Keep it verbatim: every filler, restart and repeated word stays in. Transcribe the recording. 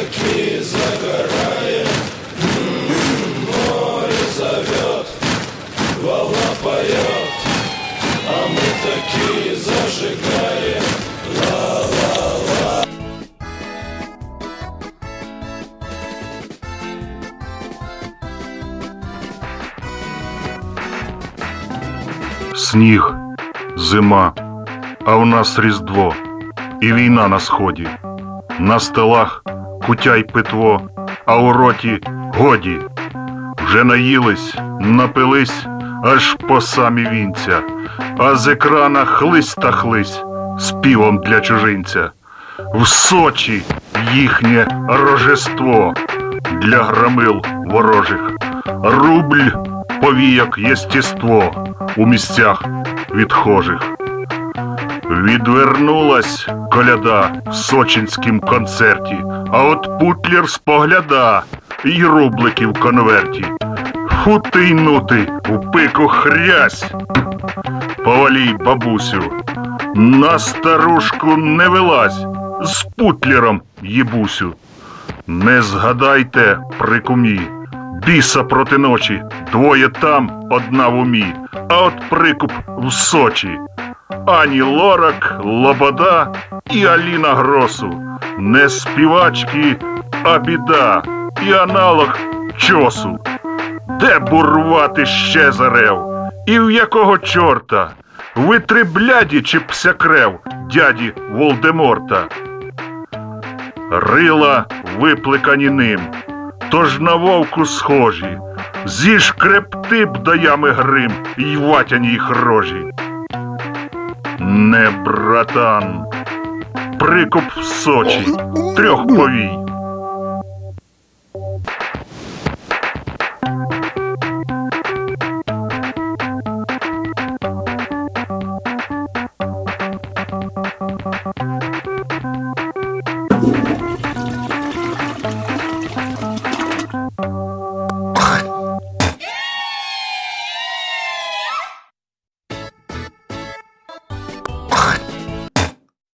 такие загораем, море зовет, волна поет, а мы такие зажигаем. Ла-ла-ла. Сніг, зима, а у нас Різдво і війна на сході. На столах куття й питво, а у роті годі. Вже наїлись, напились, аж по самі вінця, а з екрана хлись та хлись співом для чужинця. В Сочі їхнє рожество для громил ворожих. Рубль повіяк єстєство у місцях відхожих. Відвернулась коляда в сочинськім концерті, а от Путлер спогляда й рублики в конверті. Фу ти й ну ти, у пику хрясь! Повалій, бабусю, на старушку не вилазь, з Путлером, їбусю. Не згадайте при кумі, біса проти ночі, двоє там, одна в умі, а от Прикуп в Сочі. Ані Лорак, Лобода і Аліна Гросу. Не співачки, а біда, і аналог чосу. Де бурвати ще зарев? І в якого чорта? Ви три бляді чи псякрев дяді Волдеморта? Рила випликані ним, тож на вовку схожі. Зішкрепти б до ями грим й ватяні їх рожі. Не, братан, Прикуп в Сочі, трьох повій.